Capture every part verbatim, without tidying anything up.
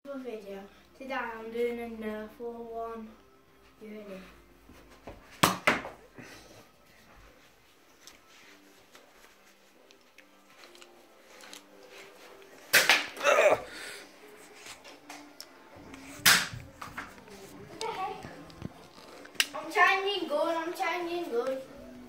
Video. Today I'm doing a Nerf war one. You ready? I'm changing good, I'm changing good.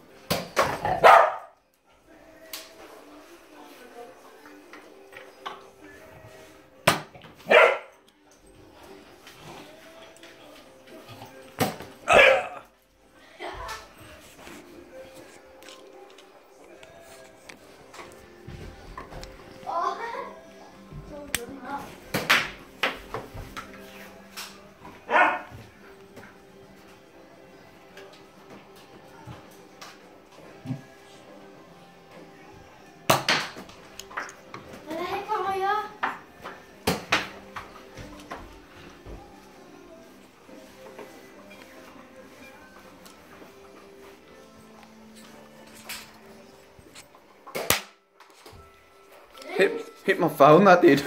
Hit, hit my phone, that did.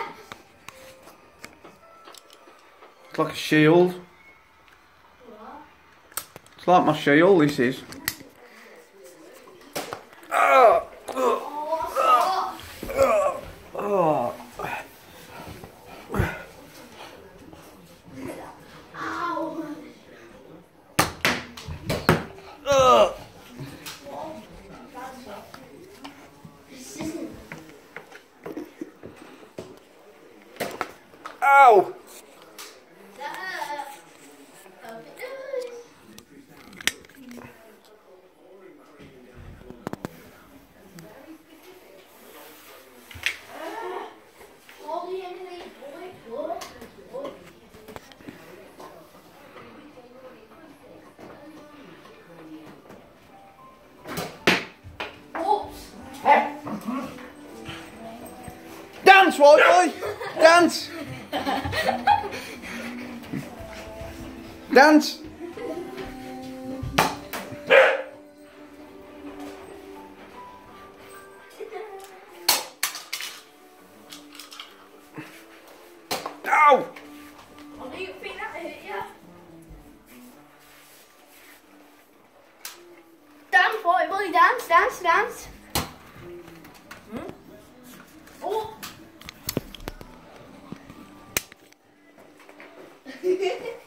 It's like a shield. It's like my shield, this is. Oh, oh, oh, oh. Oh. Ow! Dance, white boy! Dance! Dance! Ow! Oh, do you think that hit you? Dance, boy, boy, dance, dance, dance. Hmm? Oh!